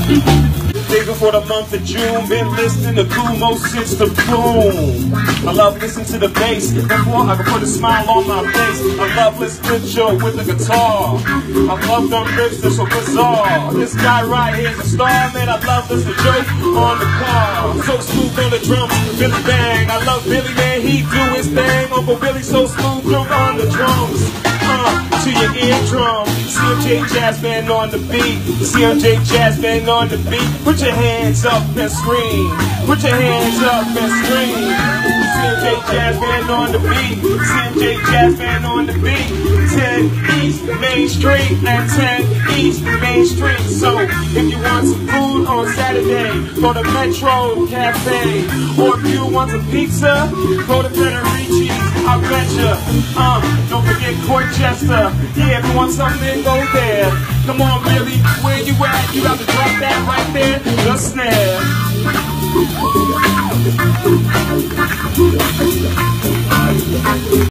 Day before the month of June, been listening to Kumo since the boom. I love listening to the bass, before I can put a smile on my face. I love listening to Joe with the guitar. I love them riffs, they're so bizarre. This guy right here's a star, man. I love listening to Joe on the car. So smooth on the drums, Billy Bang. I love Billy, man, he do his thing. Uncle Billy so smooth, jump on the drums. To your eardrum, CMJ Jazz Band on the beat. CMJ Jazz Band on the beat. Put your hands up and scream. Put your hands up and scream. CMJ Jazz Band on the beat. CMJ Jazz Band on the beat. 10 East Main Street and 10 East Main Street. So if you want some food on Saturday, go to Metro Cafe. Or if you want some pizza, go to Federici's. I betcha. Don't forget Corchester. Yeah, if you want something, go there. Come on, Billy, where you at? You got to drop that right there, the snare.